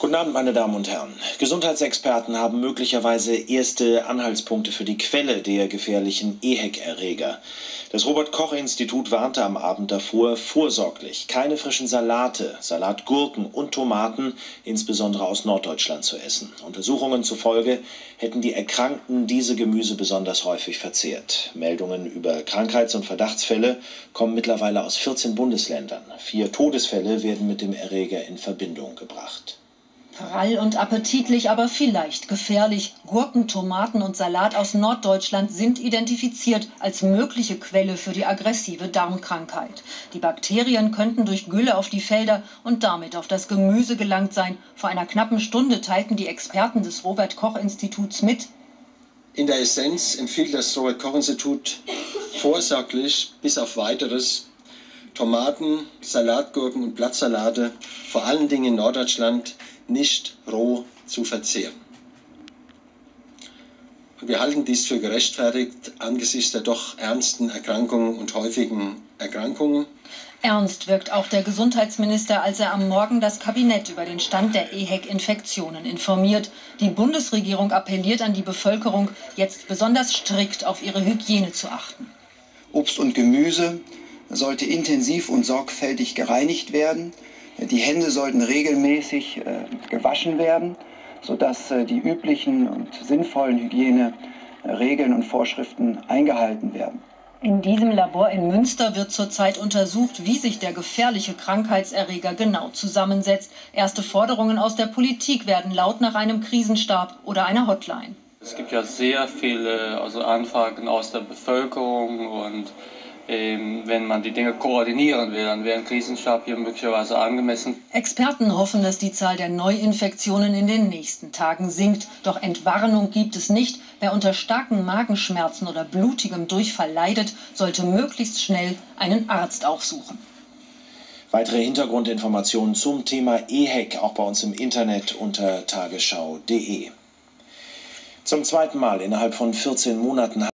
Guten Abend, meine Damen und Herren. Gesundheitsexperten haben möglicherweise erste Anhaltspunkte für die Quelle der gefährlichen EHEC-Erreger. Das Robert-Koch-Institut warnte am Abend davor, vorsorglich keine frischen Salate, Salatgurken und Tomaten, insbesondere aus Norddeutschland, zu essen. Untersuchungen zufolge hätten die Erkrankten diese Gemüse besonders häufig verzehrt. Meldungen über Krankheits- und Verdachtsfälle kommen mittlerweile aus 14 Bundesländern. 4 Todesfälle werden mit dem Erreger in Verbindung gebracht. Prall und appetitlich, aber vielleicht gefährlich. Gurken, Tomaten und Salat aus Norddeutschland sind identifiziert als mögliche Quelle für die aggressive Darmkrankheit. Die Bakterien könnten durch Gülle auf die Felder und damit auf das Gemüse gelangt sein. Vor einer knappen Stunde teilten die Experten des Robert-Koch-Instituts mit: In der Essenz empfiehlt das Robert-Koch-Institut vorsorglich bis auf Weiteres Tomaten, Salatgurken und Blattsalate, vor allen Dingen in Norddeutschland, nicht roh zu verzehren. Und wir halten dies für gerechtfertigt angesichts der doch ernsten Erkrankungen und häufigen Erkrankungen. Ernst wirkt auch der Gesundheitsminister, als er am Morgen das Kabinett über den Stand der EHEC-Infektionen informiert. Die Bundesregierung appelliert an die Bevölkerung, jetzt besonders strikt auf ihre Hygiene zu achten. Obst und Gemüse sollte intensiv und sorgfältig gereinigt werden. Die Hände sollten regelmäßig gewaschen werden, sodass die üblichen und sinnvollen Hygieneregeln und Vorschriften eingehalten werden. In diesem Labor in Münster wird zurzeit untersucht, wie sich der gefährliche Krankheitserreger genau zusammensetzt. Erste Forderungen aus der Politik werden laut nach einem Krisenstab oder einer Hotline. Es gibt ja sehr viele Anfragen aus der Bevölkerung und wenn man die Dinge koordinieren will, dann wäre ein Krisenstab hier möglicherweise angemessen. Experten hoffen, dass die Zahl der Neuinfektionen in den nächsten Tagen sinkt. Doch Entwarnung gibt es nicht. Wer unter starken Magenschmerzen oder blutigem Durchfall leidet, sollte möglichst schnell einen Arzt aufsuchen. Weitere Hintergrundinformationen zum Thema EHEC auch bei uns im Internet unter tagesschau.de. Zum zweiten Mal innerhalb von 14 Monaten